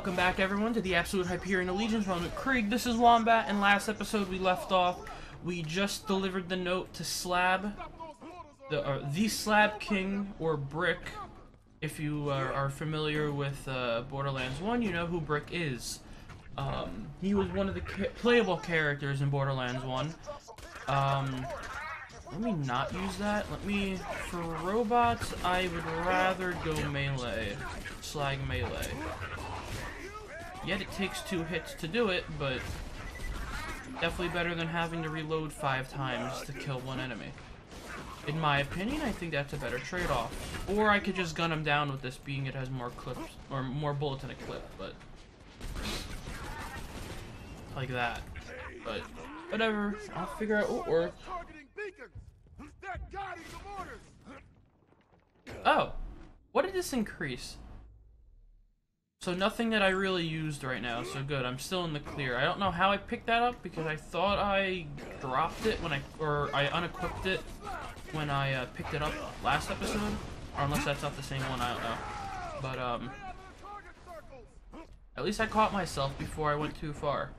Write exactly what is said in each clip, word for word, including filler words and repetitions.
welcome back everyone to the Absolute Hyperion Allegiance run with Krieg. This is Wombat, and last episode we left off, we just delivered the note to Slab, the, uh, the Slab King, or Brick. If you uh, are familiar with uh, Borderlands one, you know who Brick is. Um, he was one of the ca playable characters in Borderlands one. Um, let me not use that. Let me, for robots, I would rather go melee. Slag melee. Yet it takes two hits to do it, but definitely better than having to reload five times to kill one enemy. In my opinion, I think that's a better trade-off. Or I could just gun him down with this, being it has more clips, or more bullets in a clip, but like that. But whatever, I'll figure out what works. Oh, what did this increase? So nothing that I really used right now, so good. I'm still in the clear. I don't know how I picked that up because I thought I dropped it when I, or I unequipped it when I uh, picked it up last episode, or unless that's not the same one, I don't know. But um, at least I caught myself before I went too far.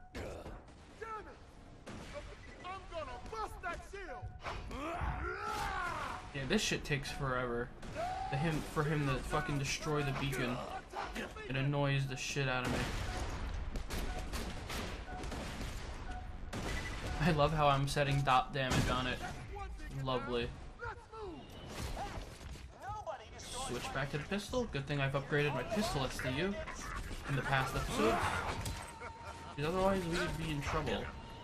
Yeah, this shit takes forever. The him for him to fucking destroy the beacon. It annoys the shit out of me. I love how I'm setting dot damage on it. Lovely. Switch back to the pistol. Good thing I've upgraded my pistol S T U in the past episodes. Because otherwise we would be in trouble.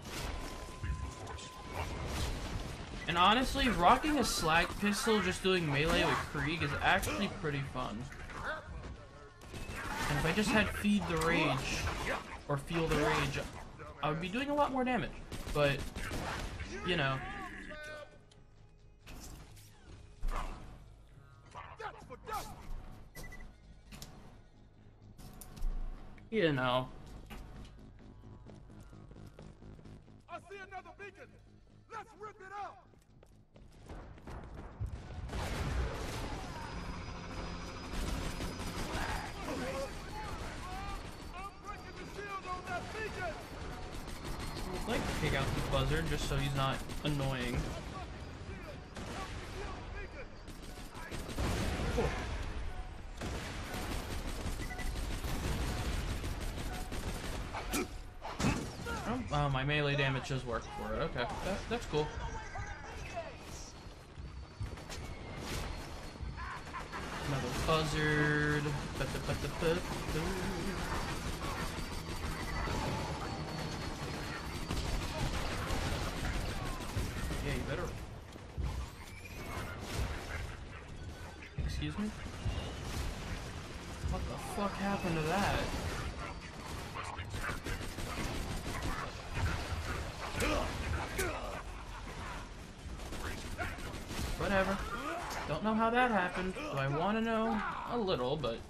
And honestly, rocking a slag pistol just doing melee with Krieg is actually pretty fun. And if I just had Feed the Rage, or Feel the Rage, I would be doing a lot more damage. But, you know. You know. I see another beacon. Let's rip it up. I'd like to take out the buzzard just so he's not annoying. Cool. Oh, oh, my melee damage does work for it. Okay, that, that's cool. Another buzzard. Yeah, you better. Excuse me? What the fuck happened to that? Whatever. Don't know how that happened. Do I want to know? A little, but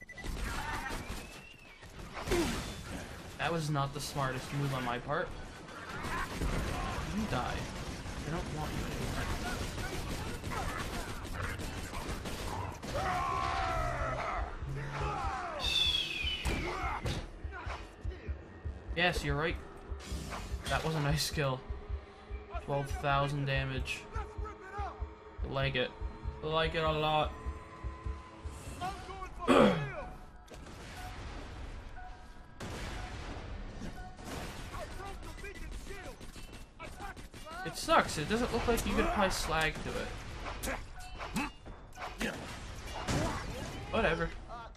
that was not the smartest move on my part. You die. I don't want you anymore. Yes, you're right. That was a nice skill. twelve thousand damage. I like it. I like it a lot. It sucks. It doesn't look like you could apply slag to it. Whatever.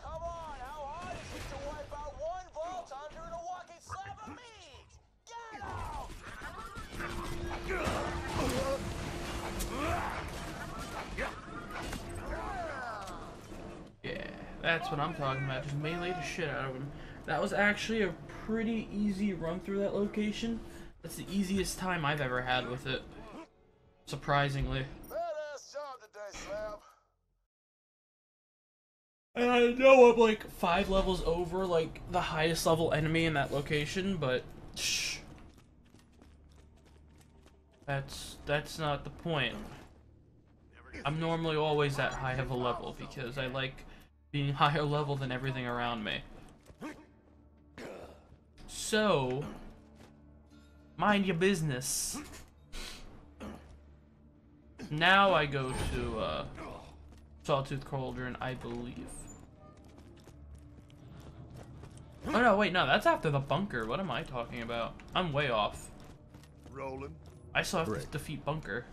Yeah, that's what I'm talking about. Just melee the shit out of him. That was actually a pretty easy run through that location. That's the easiest time I've ever had with it. Surprisingly. Badass job today, Slab. And I know I'm like five levels over like the highest level enemy in that location, but shh. That's that's not the point. I'm normally always that high of a level because I like being higher level than everything around me. So, mind your business. Now I go to uh, Sawtooth Cauldron, I believe. Oh no, wait, no, that's after the bunker. What am I talking about? I'm way off. Rolling. I still have Brick. to defeat Bunker.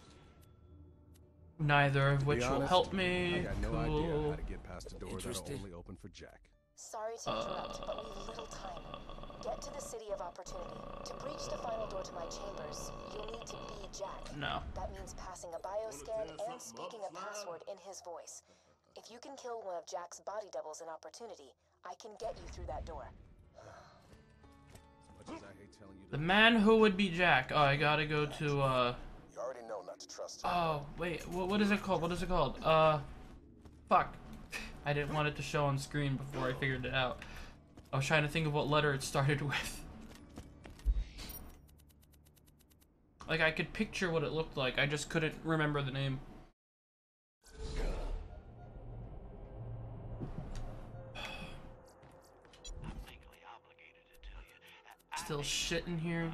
Neither of which will honest, help me. I got no cool. idea how to get past a door that'll Interested? only open for Jack. Sorry to interrupt, but we've little time. Get to the City of Opportunity. To breach the final door to my chambers, you'll need to be Jack. No. That means passing a bioscan and speaking a password in his voice. If you can kill one of Jack's body doubles in Opportunity, I can get you through that door. As much as I hate telling you The man who would be Jack. Oh, I gotta go to, uh... You already know not to trust him. Oh, wait, what, what is it called? What is it called? Uh... Fuck. I didn't want it to show on screen before I figured it out. I was trying to think of what letter it started with. Like, I could picture what it looked like, I just couldn't remember the name. Still shit in here.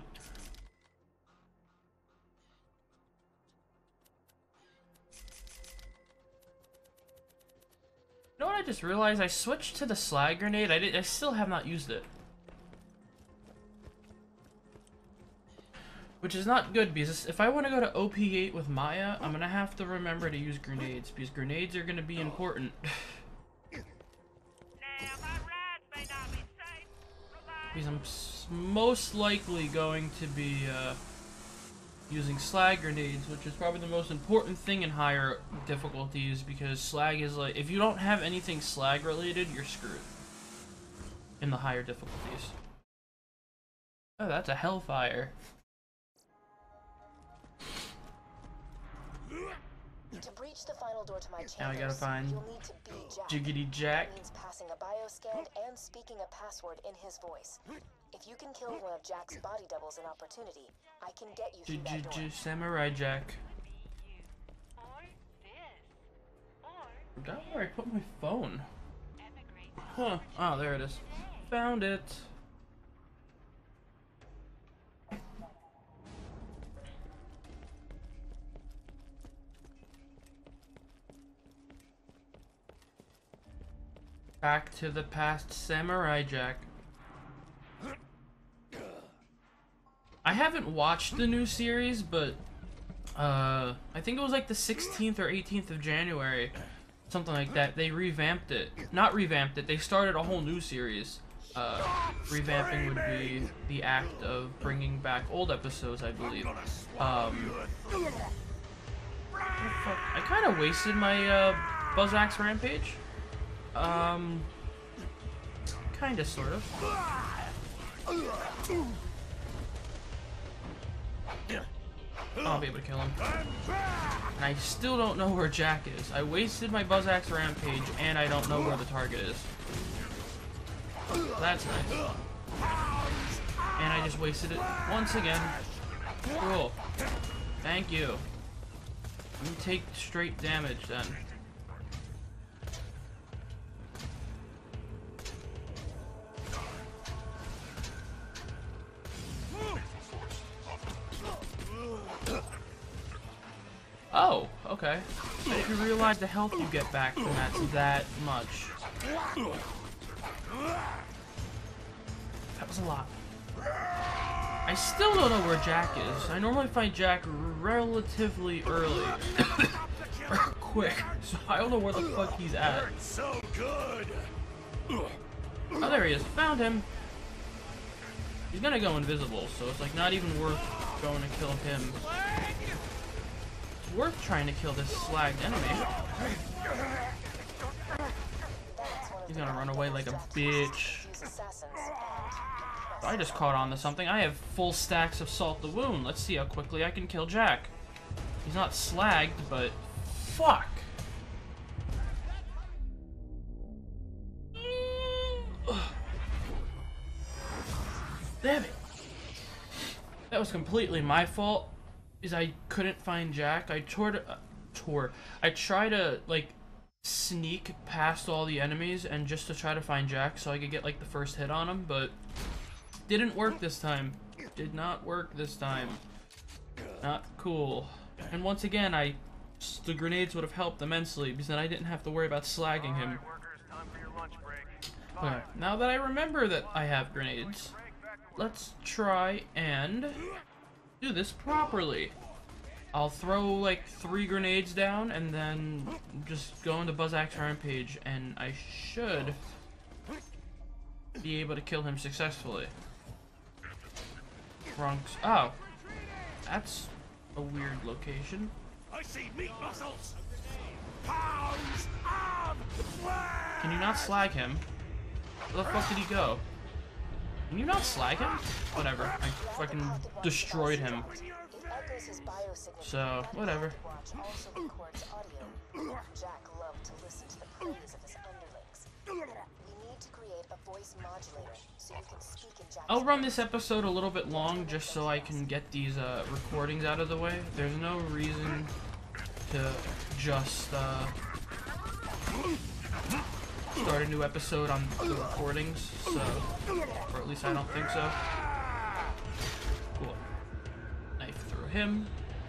You know what I just realized? I switched to the slag grenade. I did. I still have not used it, which is not good because if I want to go to O P eight with Maya, I'm gonna have to remember to use grenades because grenades are gonna be important. Because I'm s most likely going to be uh, using slag grenades, which is probably the most important thing in higher difficulties, because slag is like, if you don't have anything slag related, you're screwed in the higher difficulties. Oh, that's a hellfire. To breach the final door to my chambers, Now I gotta find you'll need to be Jack. Jiggity Jack. That means passing a bioscan and speaking a password in his voice. If you can kill one of Jack's body doubles in Opportunity, I can get you through that door. Samurai Jack. Forgot where I put my phone. Huh. Oh, there it is. Found it. Back to the past, Samurai Jack. I haven't watched the new series, but uh, I think it was like the sixteenth or eighteenth of January, something like that. They revamped it. Not revamped it, they started a whole new series. Uh, revamping would be the act of bringing back old episodes, I believe. Um, what the fuck? I kind of wasted my uh, Buzzax Rampage. Um, kinda, sort of. I'll be able to kill him. And I still don't know where Jack is. I wasted my Buzzax Rampage, and I don't know where the target is. That's nice. And I just wasted it once again. Cool. Thank you. You take straight damage, then. Oh, okay. I didn't realize the health you get back from that's that much. That was a lot. I still don't know where Jack is. I normally find Jack relatively early. Or quick. So I don't know where the fuck he's at. So good. Oh, there he is. Found him. He's gonna go invisible, so it's like not even worth going to kill him. It's worth trying to kill this slagged enemy. He's gonna run away like a bitch. I just caught on to something. I have full stacks of Salt the Wound. Let's see how quickly I can kill Jack. He's not slagged, but fuck. Damn it. That was completely my fault. Is I couldn't find Jack. I tore to, uh, tore. I tried to like sneak past all the enemies and just to try to find Jack so I could get like the first hit on him, but Didn't work this time. Did not work this time. Not cool. And once again, I the grenades would have helped immensely because then I didn't have to worry about slagging him. Okay, now that I remember that I have grenades, let's try and do this properly. I'll throw like three grenades down and then just go into Buzzak's Rampage, and I should be able to kill him successfully. Trunks. Oh, that's a weird location. I see meat muscles. Pounds of flesh. Can you not slag him? Where the fuck did he go? Can you not slag him? Whatever. I fucking destroyed him. So, whatever. Jack loved to listen to the praise of his underlings. We need to create a voice modulator so you can speak in Jack's I'll run this episode a little bit long just so I can get these uh, recordings out of the way. There's no reason to just uh, start a new episode on the recordings, so, or at least I don't think so. Cool. Knife through him.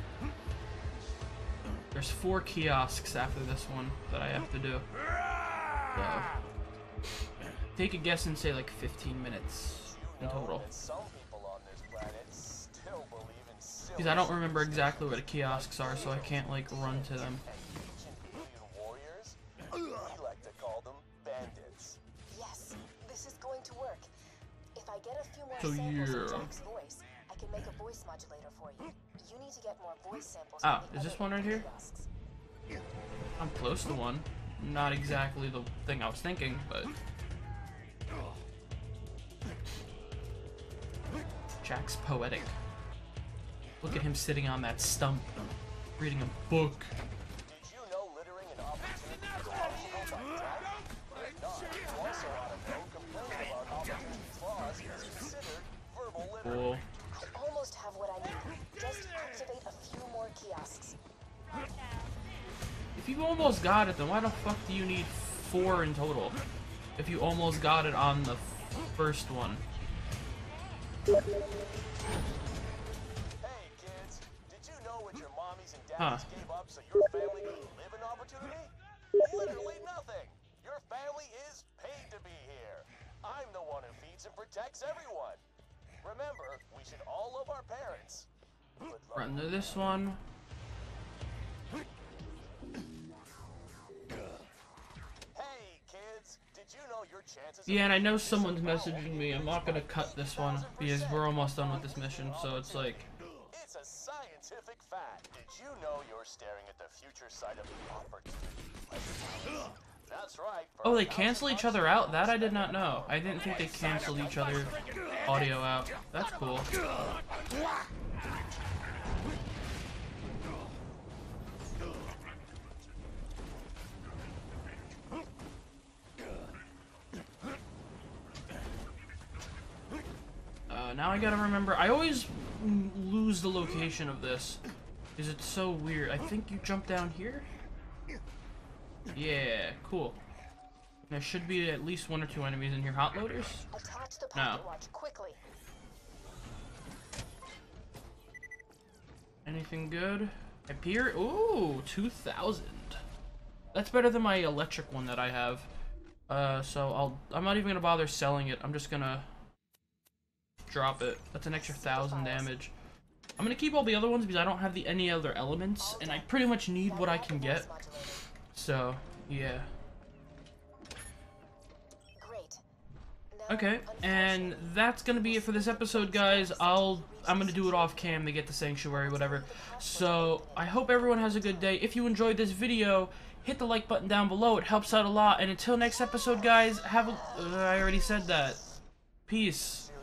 There's four kiosks after this one that I have to do. So, take a guess and say like fifteen minutes in total. Because I don't remember exactly where the kiosks are, so I can't like run to them. Yes, this is going to work. If I get a few more So, samples yeah. of Jack's voice, I can make a voice modulator for you. You need to get more voice samples. Ah, from the is this other one right here? kiosks. I'm close to one. Not exactly the thing I was thinking, but... Jack's poetic. Look at him sitting on that stump, reading a book. Did you know littering and opportunity is punishable by death? Not. You also ought to know complaining about opportunity flaws is considered verbal littering. Cool. I almost have what I need. Just activate a few more kiosks. If you almost got it, then why the fuck do you need four in total? If you almost got it on the first one. Hey kids, did you know what your mommies and daddies Huh. gave up so your family could live an opportunity? Literally nothing. Your family is paid to be here. I'm the one who feeds and protects everyone. Remember, we should all love our parents. Good luck. Run to this one. Hey kids, did you know your chances Yeah, and I know someone's messaging me. I'm not gonna cut this one because we're almost done with this mission, so it's like... It's a scientific fact. Did you know you're staring at the future side of the opportunity? That's right. Oh, they cancel each other out? That I did not know. I didn't think they canceled each other audio out. That's cool. Uh, now I gotta remember. I always mm, lose the location of this because it's so weird. I think you jump down here. Yeah, cool. There should be at least one or two enemies in here. Hot loaders? Attach the No. pocket watch quickly. Anything good? Appear? Ooh, two thousand. That's better than my electric one that I have. Uh, so I'll. I'm not even gonna bother selling it. I'm just gonna drop it. That's an extra thousand damage. I'm gonna keep all the other ones because I don't have the any other elements, and I pretty much need what I can get. So, yeah. Great. Now, Okay, and that's gonna be it for this episode, guys. I'll I'm gonna do it off cam to get the sanctuary, whatever. So I hope everyone has a good day. If you enjoyed this video, hit the like button down below. It helps out a lot. And until next episode, guys, have a. Uh, I already said that. Peace.